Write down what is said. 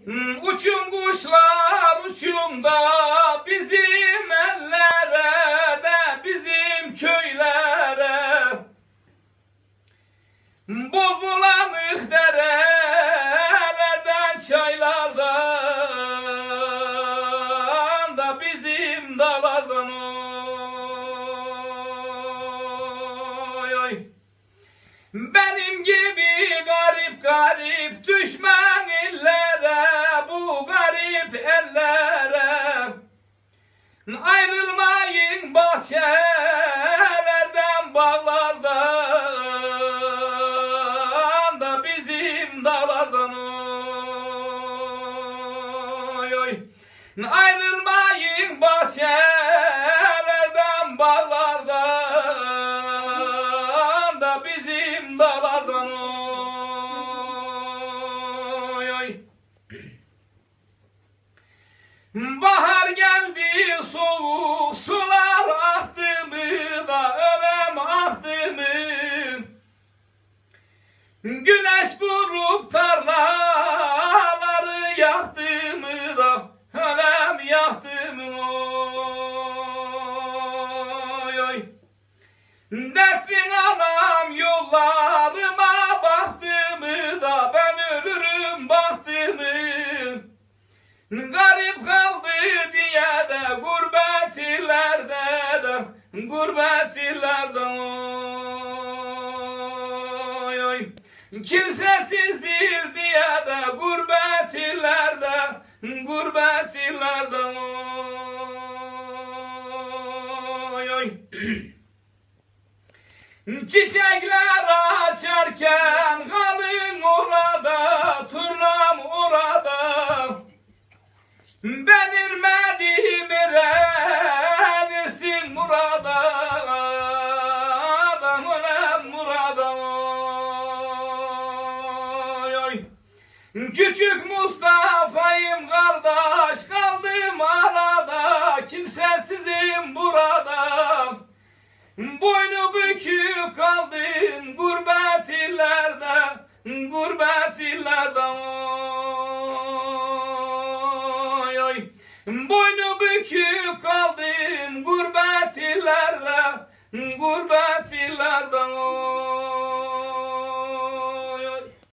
Uçun kuşlar uçun da bizim ellere de bizim köylere. Boz bulanık derelerden çaylardan da bizim dağlardan oy oy. Benim gibi garip garip düşman illere, bu garip ellere. Ayrılmayın bahçelerden, bağlardan da bizim dağlardan oy oy. Ayrılmayın bahçelerden, bağlardan da bizim dağlardan oy oy. Bahar geldi, soğuk sular aktı mı da ölem aktı mı? Güneş vurup tarlaları yaktı mı da ölem yaktı mı? Oy oy. Dertli anam yollarıma baktı mı da ben ölürüm baktı mı? Garip kaldı diye de gurbet illerde de, gurbet illerde oy oy. Kimsesizdir diye de gurbet illerde, gurbet illerde oy oy. Çiçekler açarken kalın orada, turnam orada. Ben irmedim erenirsin murada, adam murada oy oy. Küçük Mustafa'yım kardeş, kaldım arada, kimsesizim burada. Boynu bükük kaldım gurbet illerde, gurbet illerde oy oy. Boynu bükük kaldım gurbet illerde, gurbet illerde oy.